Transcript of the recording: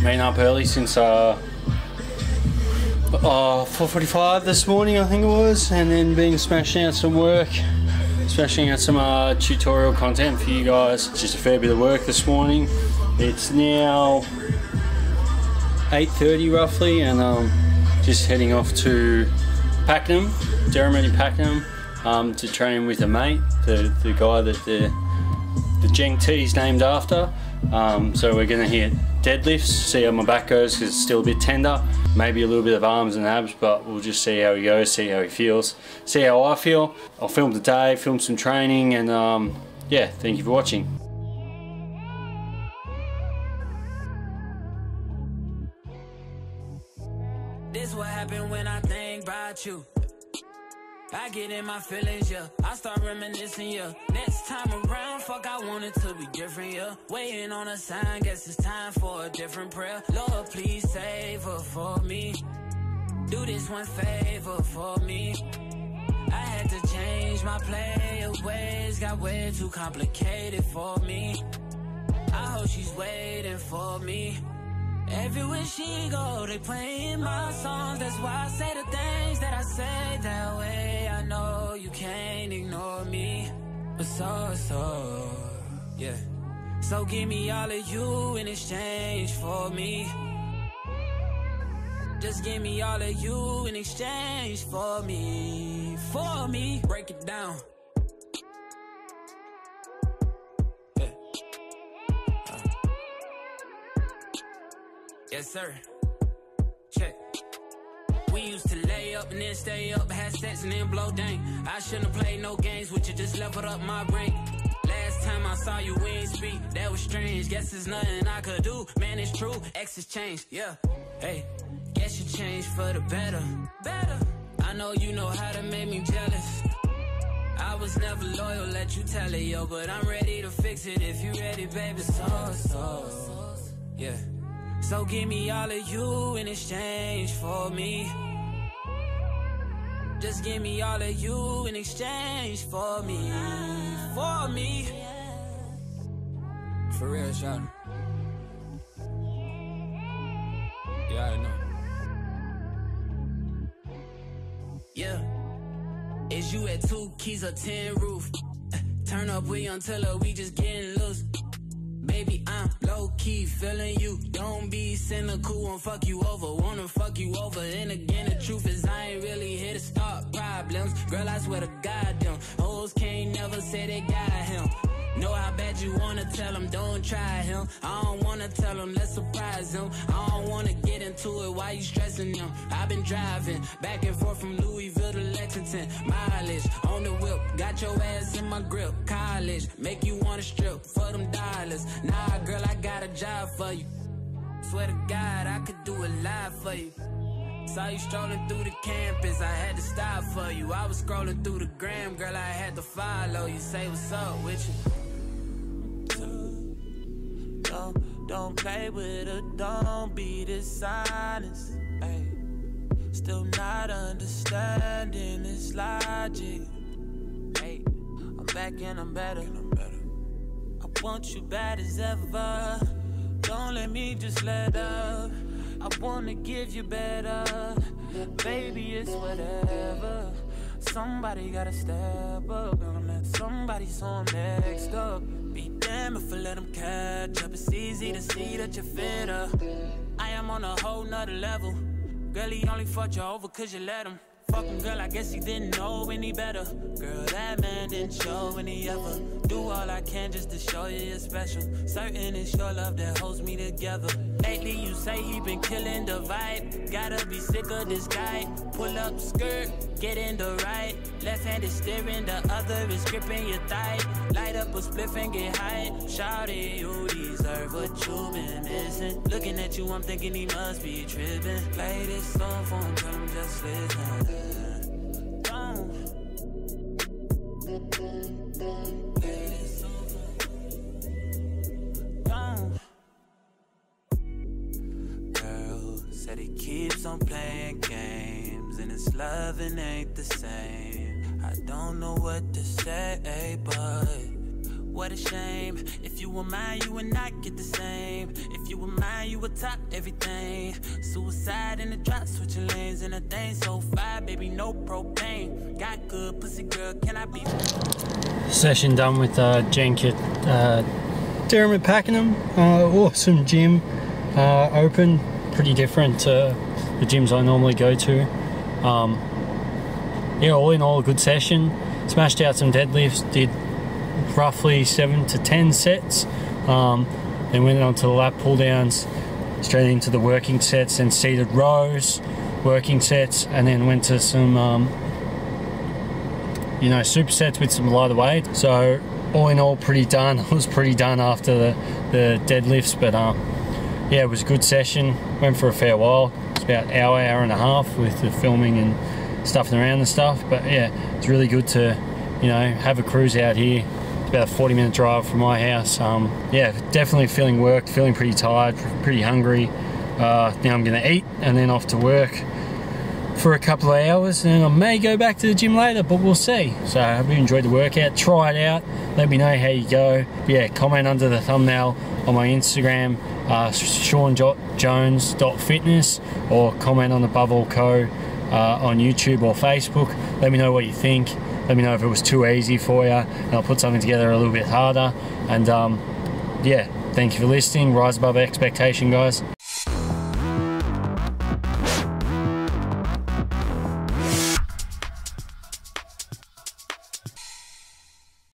Been up early since 4:45 this morning, I think it was, and then been smashing out some work, smashing out some tutorial content for you guys. Just a fair bit of work this morning. It's now 8:30 roughly, and just heading off to Pakenham, Derrimut Pakenham, to train with a mate, the guy that the Geng T's named after. So we're going to hit deadlifts, see how my back goes because it's still a bit tender, maybe a little bit of arms and abs, but we'll just see how he goes, see how he feels, see how I feel. I'll film today, film some training, and yeah, thank you for watching. This what happened when I think about you. I get in my feelings, yeah. I start reminiscing, yeah. Next time around, fuck, I want it to be different, yeah. Waiting on a sign, guess it's time for a different prayer. Lord, please save her for me. Do this one favor for me. I had to change my play of ways, got way too complicated for me. I hope she's waiting for me. Everywhere she go, they playing my songs. That's why I say the things that I say that way. I know you can't ignore me, but so, yeah. So give me all of you in exchange for me. Just give me all of you in exchange for me, Break it down. Yes, sir. Check. We used to lay up and then stay up, had sex and then blow dang. I shouldn't have played no games with you, just leveled up my brain. Last time I saw you, we ain't speak, that was strange. Guess there's nothing I could do, man, it's true. Exes changed, yeah. Hey, guess you changed for the better. I know you know how to make me jealous. I was never loyal, let you tell it, yo. But I'm ready to fix it if you ready, baby. So, yeah. So give me all of you in exchange for me. Just give me all of you in exchange for me, For real, shawty. Yeah, I know. Yeah. Is you at 2 keys or 10 roof? Turn up, we until we just getting loose. Baby, I'm low-key feeling you. Don't be cynical, won't fuck you over. Wanna fuck you over. And again, the truth is I ain't really here to start problems. Girl, I swear to God, them hoes can't never say they got him. Know how bad you wanna tell him, don't try him. I don't wanna tell him, let's surprise him. I don't wanna get into it, why you stressing him? I've been driving back and forth from Louisville to Lexington. Mileage on the whip, got your ass in my grip. College, make you wanna strip for them dollars. Nah, girl, I got a job for you. Swear to God, I could do a lot for you. Saw you strolling through the campus, I had to stop for you. I was scrolling through the gram, girl, I had to follow you. Say what's up with you. Don't play with her, don't be dishonest. Ay. Still not understanding this logic. Hey, I'm back and I'm better. I want you bad as ever. Don't let me just let up. I wanna give you better. Baby, it's whatever. Somebody gotta step up. Gonna let somebody so I'm next up. Be damned if I let them catch up. It's easy to see that you're fitter. I am on a whole nother level. Girl, he only fucked you over cause you let him. Fuck him, girl, I guess he didn't know any better. Girl, that man didn't show any ever. Do all I can just to show you you're special. Certain it's your love that holds me together. Lately you say he been killing the vibe. Gotta be sick of this guy. Pull up skirt, get in the right. Left hand is steering, the other is gripping your thigh. Light up a spliff and get high. Shawty, you deserve what you been missing. Looking at you, I'm thinking he must be tripping. Play this song for him, tell him just listen. Said he keeps on playing games and his loving ain't the same. I don't know what to say, but What a shame. If you were mine, you would not get the same. If you were mine, you would top everything. Suicide in the drop, switching lanes in a thing. So fire, baby, no propane. Got good pussy, girl, can I be? Session done with Jenk at Derrimut Pakenham. Awesome gym. Open, pretty different to the gyms I normally go to. Yeah, all in all, a good session. Smashed out some deadlifts, did roughly 7 to 10 sets, then went on to the lap pull downs, straight into the working sets and seated rows, working sets, and then went to some supersets with some lighter weight. So all in all, pretty done. I was pretty done after the deadlifts, but yeah, it was a good session. Went for a fair while. It's about an hour and a half with the filming and stuffing around and stuff, but yeah, it's really good to have a cruise out here. About a 40-minute drive from my house. Yeah, definitely feeling worked, feeling pretty tired, pretty hungry. Now I'm going to eat and then off to work for a couple of hours, and I may go back to the gym later, but we'll see. So I hope you enjoyed the workout. Try it out. Let me know how you go. But yeah, comment under the thumbnail on my Instagram, seanjones.fitness, or comment on Above All Co on YouTube or Facebook. Let me know what you think. Let me know if it was too easy for you, and I'll put something together a little bit harder. And yeah, thank you for listening. Rise above expectation, guys.